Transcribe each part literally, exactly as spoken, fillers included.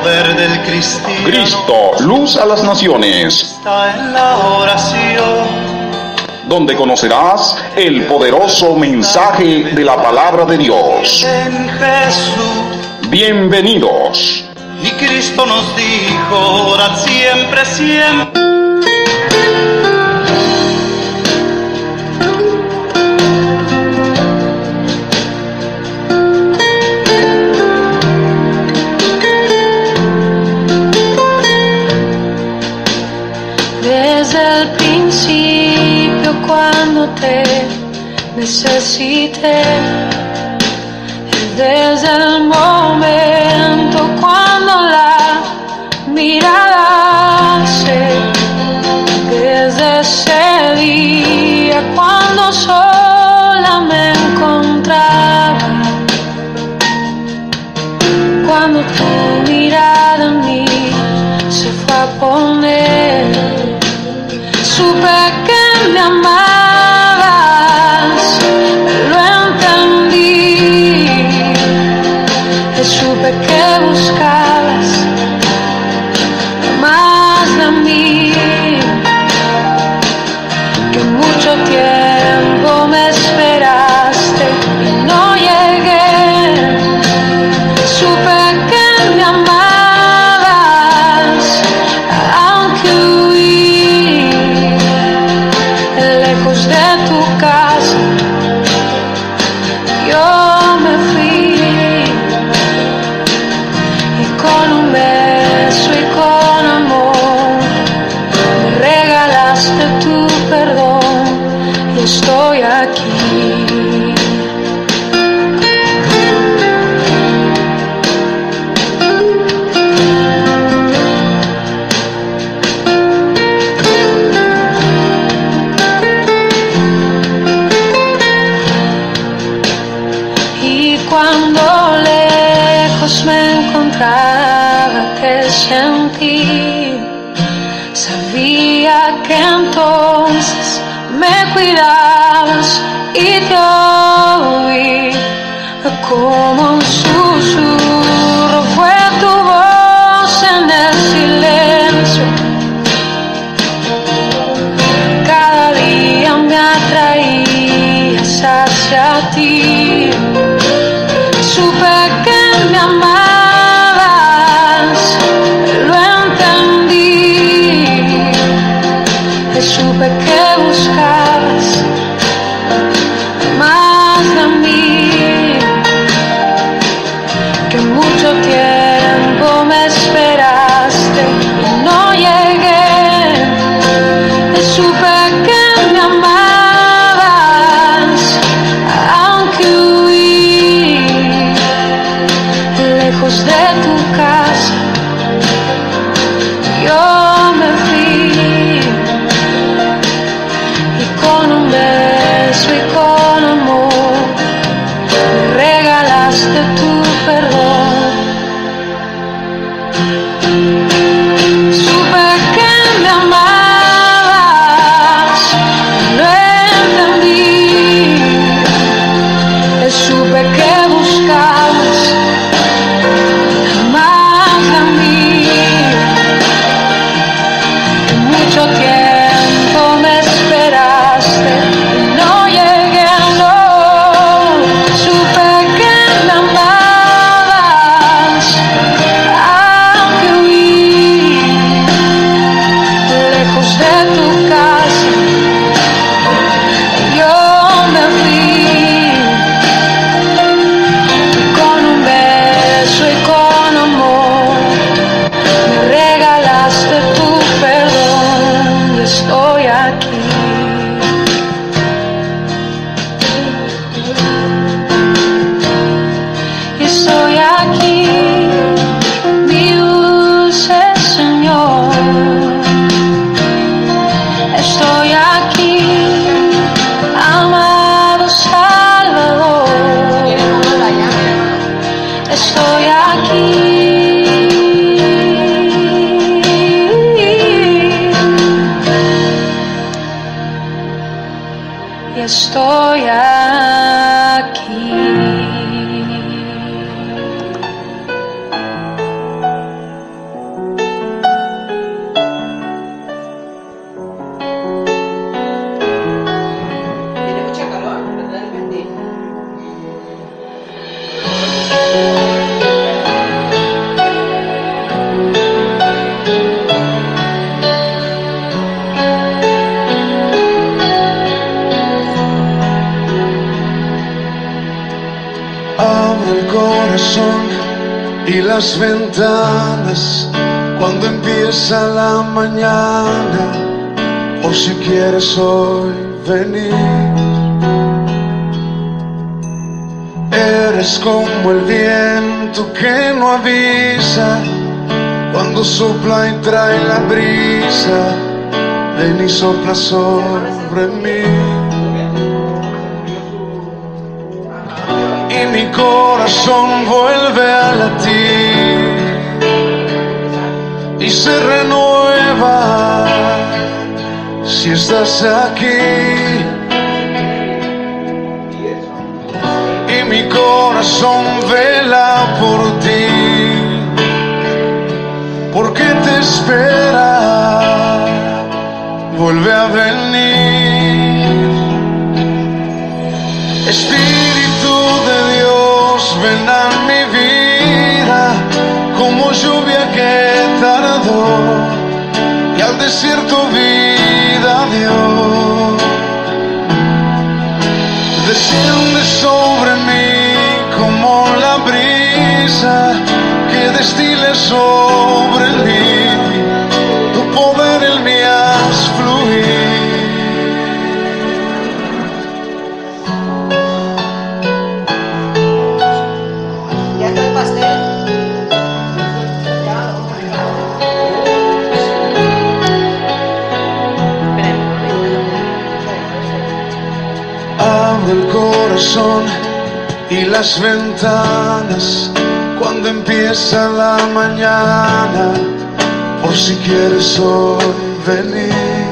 poder del cristiano. Cristo, luz a las naciones. Está en la oración, donde conocerás el poderoso mensaje de la palabra de Dios. en Jesús. Bienvenidos. Y Cristo nos dijo, orad siempre, siempre. Desde el principio cuando te necesité, desde el momento cuando la mirada se, desde ese día cuando sola me encontraba, cuando tu mirada en mí se fue a poner, supe que me amabas, lo entendí, supe que buscabas más de mí, que mucho tiempo me esperaste y no llegué, supe que me amabas, aunque huí lejos de tu casa, yo me fui y con un beso y con amor me regalaste tu perdón y estoy aquí. Y cuando lejos me encontraba te sentí, sabía que entonces me cuidabas y te oí como un susurro, fue tu voz en el silencio, cada día me atraías hacia ti, supe que me amabas, lo entendí, supe que buscabas más de mí, que mucho tiempo me esperaste y no llegué, supe que me amabas, aunque huí lejos de tu casa, yo me fui y con un beso y con amor me regalaste tu perdón. Supe que me amabas, lo entendí, supe que buscabas más de mí, que mucho tiempo me esperaste y no llegué, no, supe que me amabas, aunque huí y las ventanas cuando empieza la mañana, o si quieres hoy venir. Eres como el viento que no avisa cuando sopla y trae la brisa. Ven y sopla sobre mí. Y mi corazón vuelve a latir y se renueva si estás aquí. Y mi corazón vela por ti, porque te espera. Vuelve a venir. Espíritu de Dios, ven a mi vida como lluvia que tardó y al desierto vida dio. Desciende sobre mí como la brisa que destile sobre mí. Tu poder en mí haz fluir. ¿Ya está el pastel? Abre el corazón y las ventanas cuando empieza la mañana, por si quieres hoy venir.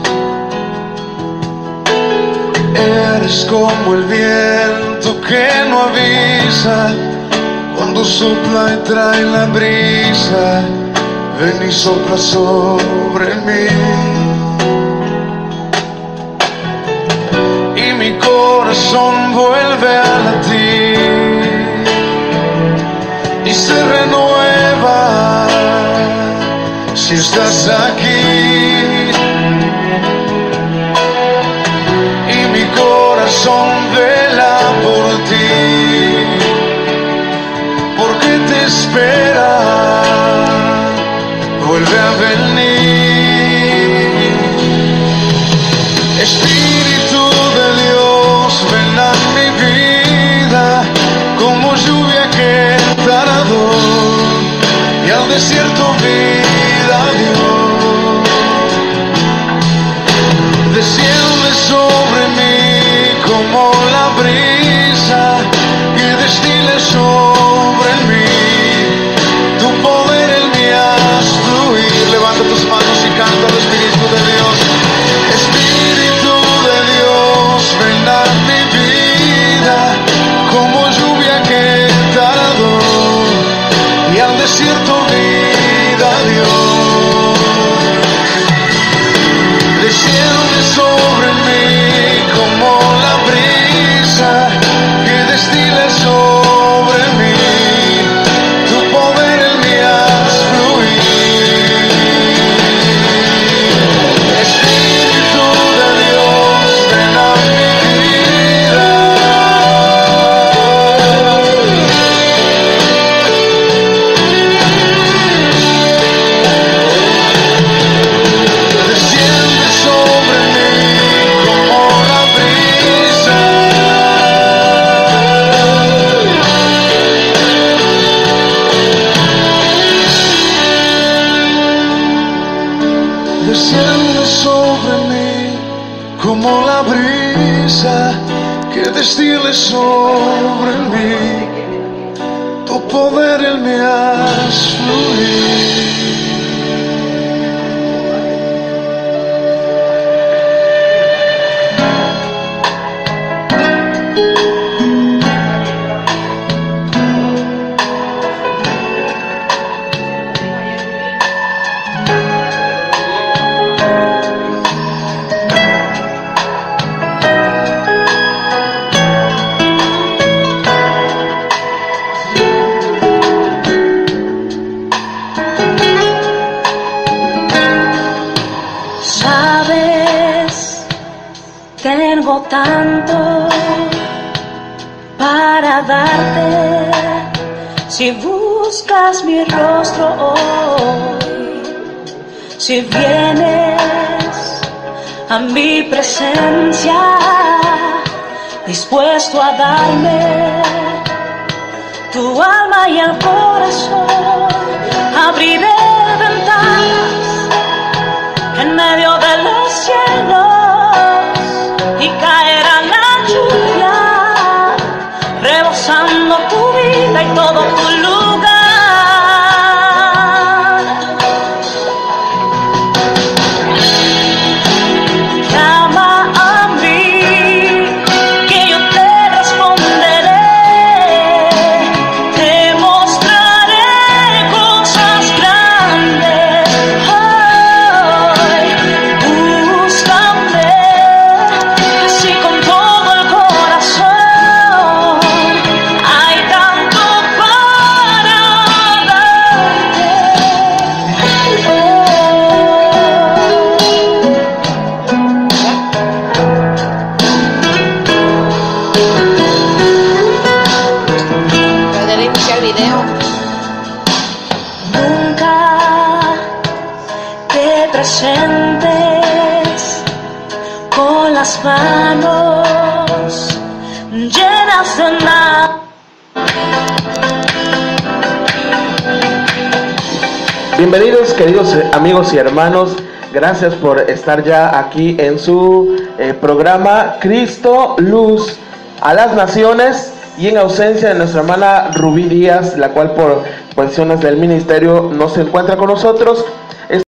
Eres como el viento que no avisa cuando sopla y trae la brisa. Ven y sopla sobre mí. Y mi corazón vuelve a latir y se renueva si estás aquí. Y mi corazón vela por ti, porque te espera. Vuelve a venir. Espíritu de Dios, ven a mi vida como lluvia que tardó y al desierto vida dio. Desciende sobre mí como la brisa que destile sobre mí. Tu poder en mí haz fluir. Levanta tus manos y canta al Espíritu de Dios. Espíritu de Dios, ven a mi vida como lluvia que tardó y al desierto vida dio. Desciende sobre mí como la brisa que destila sobre mí. Tu poder en mí haz fluir. Espíritu de Dios, ven a mi vida. Desciende sobre mí como la brisa. Desciende sobre mí como la brisa que destile sobre mí. Tu poder en mí haz fluir. Tengo tanto para darte, si buscas buscas mi rostro hoy, si vienes a mi presencia, dispuesto a darme tu alma y el corazón, abriré ventanas en medio de los cielos y caerá la lluvia, rebosando tu vida y todo tu lugar. Llama a mí, que yo te responderé, te mostraré cosas grandes. Hoy, búscame, así con todo el corazón. Hay tanto para darte. Poder iniciar video. Nunca te presentes con las manos llenas de nada. Bienvenidos, queridos amigos y hermanos, gracias por estar ya aquí en su eh, programa Cristo Luz a las Naciones, y en ausencia de nuestra hermana Rubí Díaz, la cual por cuestiones del ministerio no se encuentra con nosotros.